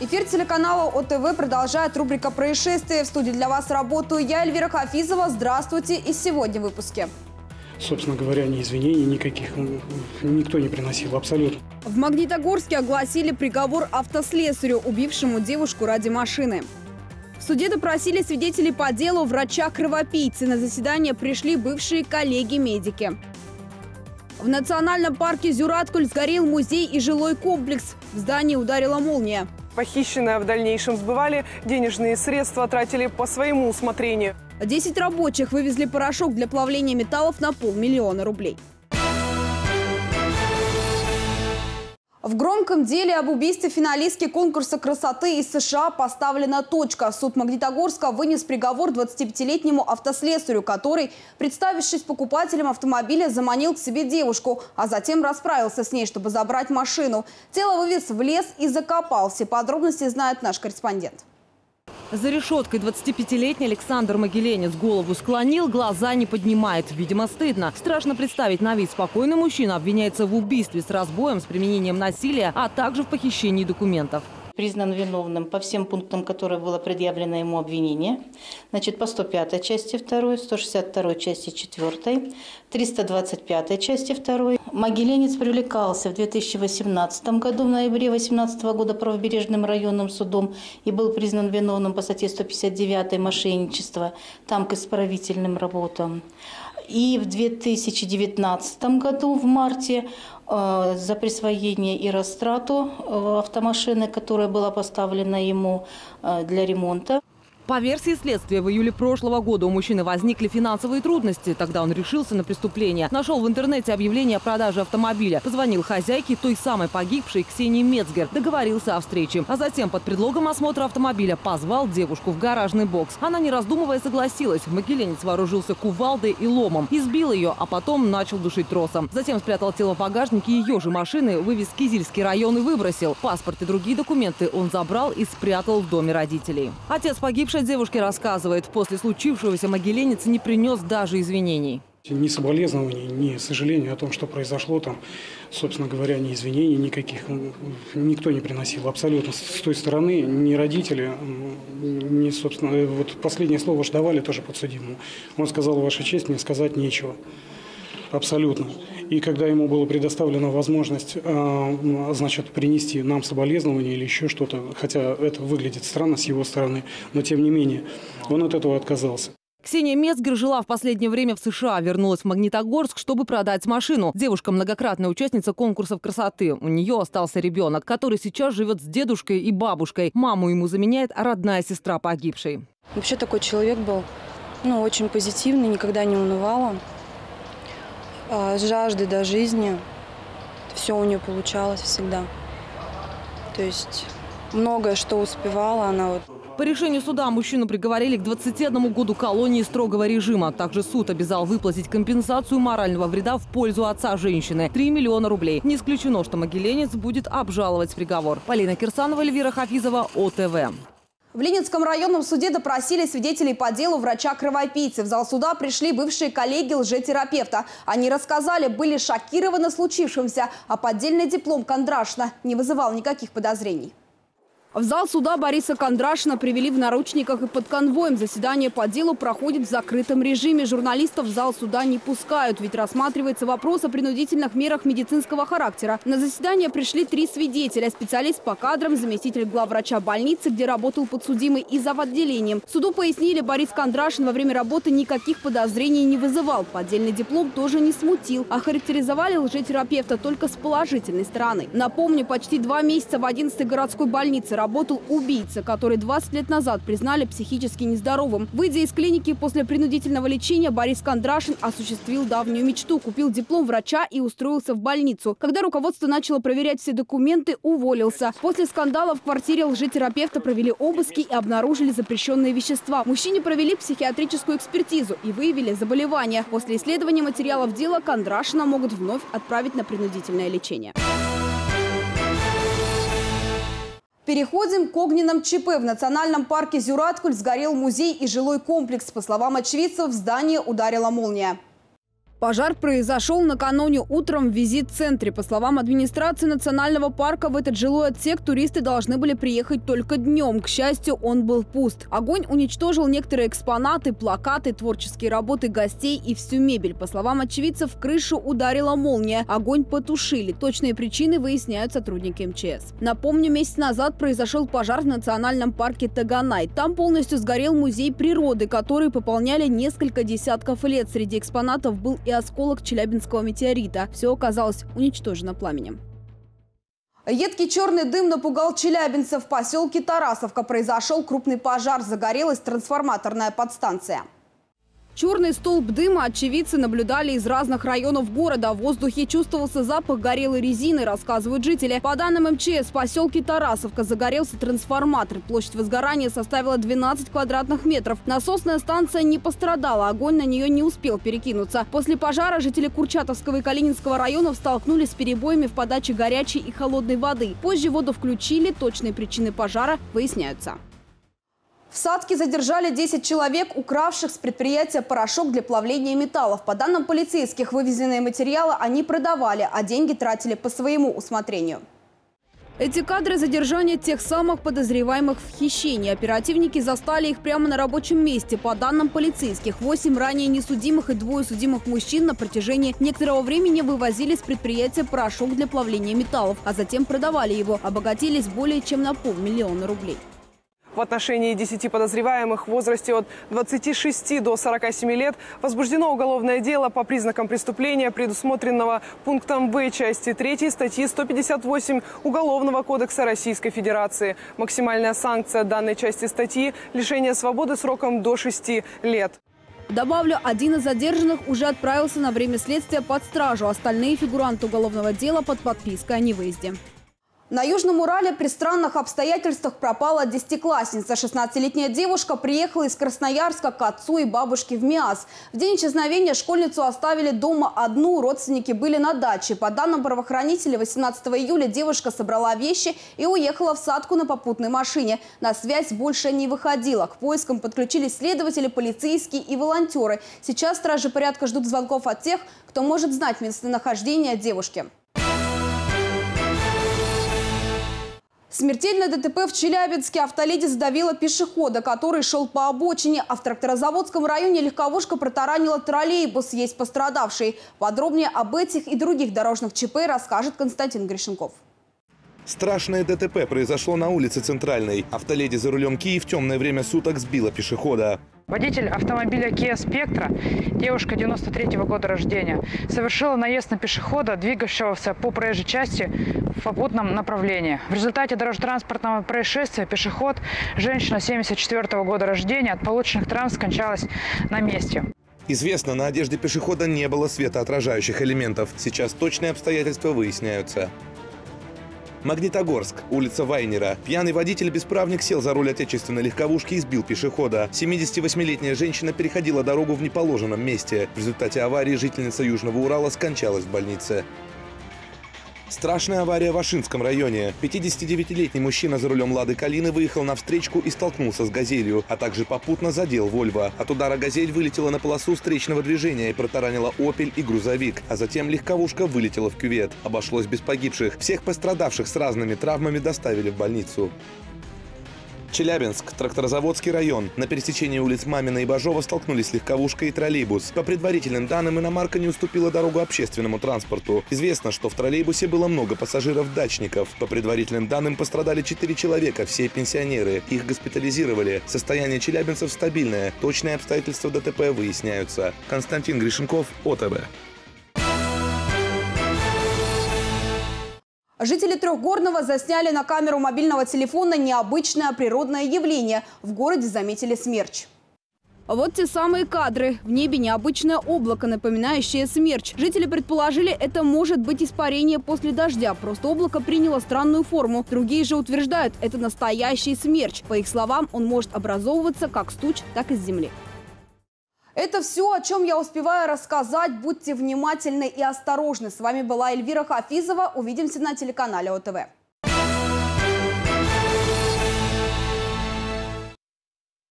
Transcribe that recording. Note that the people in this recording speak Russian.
Эфир телеканала ОТВ продолжает рубрика «Происшествия». В студии для вас работаю я, Эльвира Хафизова. Здравствуйте. И сегодня в выпуске. Собственно говоря, ни извинений никаких никто не приносил, абсолютно. В Магнитогорске огласили приговор автослесарю, убившему девушку ради машины. В суде допросили свидетелей по делу врача-кровопийцы. На заседание пришли бывшие коллеги-медики. В национальном парке Зюраткуль сгорел музей и жилой комплекс. В здании ударила молния. Похищенное в дальнейшем сбывали, денежные средства тратили по своему усмотрению. 10 рабочих вывезли порошок для плавления металлов на 500 000 рублей. В громком деле об убийстве финалистки конкурса красоты из США поставлена точка. Суд Магнитогорска вынес приговор 25-летнему автослесарю, который, представившись покупателем автомобиля, заманил к себе девушку, а затем расправился с ней, чтобы забрать машину. Тело вывез в лес и закопал. Все подробности знает наш корреспондент. За решеткой 25-летний Александр Могиленец голову склонил, глаза не поднимает. Видимо, стыдно. Страшно представить, на вид спокойный мужчина обвиняется в убийстве с разбоем, с применением насилия, а также в похищении документов. Признан виновным по всем пунктам, которые было предъявлено ему обвинение. Значит, по 105 части 2, 162 части 4, 325 части 2. Могиленец привлекался в 2018 году, в ноябре 2018 года правобережным районным судом и был признан виновным по статье 159 «Мошенничество», там к исправительным работам. И в 2019 году, в марте, за присвоение и растрату автомашины, которая была поставлена ему для ремонта. По версии следствия, в июле прошлого года у мужчины возникли финансовые трудности. Тогда он решился на преступление. Нашел в интернете объявление о продаже автомобиля. Позвонил хозяйке той самой погибшей Ксении Мецгер. Договорился о встрече. А затем под предлогом осмотра автомобиля позвал девушку в гаражный бокс. Она, не раздумывая, согласилась. Могиленец вооружился кувалдой и ломом. Избил ее, а потом начал душить тросом. Затем спрятал тело в багажнике ее же машины, вывез в Кизильский район и выбросил. Паспорт и другие документы он забрал и спрятал в доме родителей. Отец погибшей девушки рассказывает, после случившегося Могиленец не принес даже извинений. Ни соболезнований, ни сожалений о том, что произошло там, собственно говоря, ни извинений никаких никто не приносил. Абсолютно. С той стороны ни родители, ни, собственно, вот последнее слово ж давали тоже подсудимому. Он сказал: «Ваша честь, мне сказать нечего». Абсолютно. И когда ему была предоставлена возможность, значит, принести нам соболезнования или еще что-то, хотя это выглядит странно с его стороны, но тем не менее, он от этого отказался. Ксения Мецгер жила в последнее время в США, вернулась в Магнитогорск, чтобы продать машину. Девушка – многократная участница конкурсов красоты. У нее остался ребенок, который сейчас живет с дедушкой и бабушкой. Маму ему заменяет родная сестра погибшей. Вообще такой человек был, очень позитивный, никогда не унывала. С жаждой до жизни. Все у нее получалось всегда. То есть многое, что успевала она. По решению суда мужчину приговорили к 21 году колонии строгого режима. Также суд обязал выплатить компенсацию морального вреда в пользу отца женщины – 3 миллиона рублей. Не исключено, что Могиленец будет обжаловать приговор. Полина Кирсанова, Эльвира Хафизова, ОТВ. В Ленинском районном суде допросили свидетелей по делу врача-кровопийцы. В зал суда пришли бывшие коллеги лжетерапевта. Они рассказали, были шокированы случившимся, а поддельный диплом Кондрашина не вызывал никаких подозрений. В зал суда Бориса Кондрашина привели в наручниках и под конвоем. Заседание по делу проходит в закрытом режиме. Журналистов в зал суда не пускают, ведь рассматривается вопрос о принудительных мерах медицинского характера. На заседание пришли 3 свидетеля: специалист по кадрам, заместитель главврача больницы, где работал подсудимый, и завотделением. Суду пояснили, Борис Кондрашин во время работы никаких подозрений не вызывал. Поддельный диплом тоже не смутил. Охарактеризовали лжетерапевта только с положительной стороны. Напомню, почти 2 месяца в 11-й городской больнице работал убийца, который 20 лет назад признали психически нездоровым. Выйдя из клиники после принудительного лечения, Борис Кондрашин осуществил давнюю мечту. Купил диплом врача и устроился в больницу. Когда руководство начало проверять все документы, уволился. После скандала в квартире лжетерапевта провели обыски и обнаружили запрещенные вещества. Мужчине провели психиатрическую экспертизу и выявили заболевания. После исследования материалов дела Кондрашина могут вновь отправить на принудительное лечение. Переходим к огненным ЧП. В национальном парке Зюраткуль сгорел музей и жилой комплекс. По словам очевидцев, в здание ударила молния. Пожар произошел накануне утром в визит-центре. По словам администрации национального парка, в этот жилой отсек туристы должны были приехать только днем. К счастью, он был пуст. Огонь уничтожил некоторые экспонаты, плакаты, творческие работы гостей и всю мебель. По словам очевидцев, в крышу ударила молния. Огонь потушили. Точные причины выясняют сотрудники МЧС. Напомню, месяц назад произошел пожар в национальном парке Таганай. Там полностью сгорел музей природы, который пополняли несколько десятков лет. Среди экспонатов был и осколок челябинского метеорита. Все оказалось уничтожено пламенем. Едкий черный дым напугал челябинцев. В поселке Тарасовка произошел крупный пожар. Загорелась трансформаторная подстанция. Черный столб дыма очевидцы наблюдали из разных районов города. В воздухе чувствовался запах горелой резины, рассказывают жители. По данным МЧС, в поселке Тарасовка загорелся трансформатор. Площадь возгорания составила 12 квадратных метров. Насосная станция не пострадала, огонь на нее не успел перекинуться. После пожара жители Курчатовского и Калининского районов столкнулись с перебоями в подаче горячей и холодной воды. Позже воду включили, точные причины пожара выясняются. В Сатке задержали 10 человек, укравших с предприятия порошок для плавления металлов. По данным полицейских, вывезенные материалы они продавали, а деньги тратили по своему усмотрению. Эти кадры задержания тех самых подозреваемых в хищении. Оперативники застали их прямо на рабочем месте. По данным полицейских, 8 ранее несудимых и 2 судимых мужчин на протяжении некоторого времени вывозили с предприятия порошок для плавления металлов, а затем продавали его. Обогатились более чем на 500 000 рублей. В отношении 10 подозреваемых в возрасте от 26 до 47 лет возбуждено уголовное дело по признакам преступления, предусмотренного пунктом В части 3 статьи 158 Уголовного кодекса Российской Федерации. Максимальная санкция данной части статьи – лишение свободы сроком до 6 лет. Добавлю, один из задержанных уже отправился на время следствия под стражу. Остальные фигуранты уголовного дела под подпиской о невыезде. На Южном Урале при странных обстоятельствах пропала 10-классница. 16-летняя девушка приехала из Красноярска к отцу и бабушке в Миас. В день исчезновения школьницу оставили дома одну, родственники были на даче. По данным правоохранителей, 18 июля девушка собрала вещи и уехала в Сатку на попутной машине. На связь больше не выходила. К поискам подключились следователи, полицейские и волонтеры. Сейчас стражи порядка ждут звонков от тех, кто может знать местонахождение девушки. Смертельное ДТП в Челябинске. Автоледи задавила пешехода, который шел по обочине. А в Тракторозаводском районе легковушка протаранила троллейбус. Есть пострадавший. Подробнее об этих и других дорожных ЧП расскажет Константин Гришенков. Страшное ДТП произошло на улице Центральной. Автоледи за рулем Киев в темное время суток сбила пешехода. Водитель автомобиля Kia Spectra, девушка 93-го года рождения, совершила наезд на пешехода, двигавшегося по проезжей части в попутном направлении. В результате дорожно-транспортного происшествия пешеход, женщина 74-го года рождения, от полученных травм скончалась на месте. Известно, на одежде пешехода не было светоотражающих элементов. Сейчас точные обстоятельства выясняются. Магнитогорск, улица Вайнера. Пьяный водитель-бесправник сел за руль отечественной легковушки и сбил пешехода. 78-летняя женщина переходила дорогу в неположенном месте. В результате аварии жительница Южного Урала скончалась в больнице. Страшная авария в Ашинском районе. 59-летний мужчина за рулем «Лады Калины» выехал на встречку и столкнулся с «Газелью», а также попутно задел «Вольво». От удара «Газель» вылетела на полосу встречного движения и протаранила «Опель» и грузовик. А затем легковушка вылетела в кювет. Обошлось без погибших. Всех пострадавших с разными травмами доставили в больницу. Челябинск, Тракторозаводский район. На пересечении улиц Мамина и Бажова столкнулись легковушка и троллейбус. По предварительным данным, иномарка не уступила дорогу общественному транспорту. Известно, что в троллейбусе было много пассажиров-дачников. По предварительным данным, пострадали 4 человека, все пенсионеры. Их госпитализировали. Состояние челябинцев стабильное. Точные обстоятельства ДТП выясняются. Константин Гришенков, ОТВ. Жители Трехгорного засняли на камеру мобильного телефона необычное природное явление. В городе заметили смерч. Вот те самые кадры. В небе необычное облако, напоминающее смерч. Жители предположили, это может быть испарение после дождя. Просто облако приняло странную форму. Другие же утверждают, это настоящий смерч. По их словам, он может образовываться как с туч, так и с земли. Это все, о чем я успеваю рассказать. Будьте внимательны и осторожны. С вами была Эльвира Хафизова. Увидимся на телеканале ОТВ.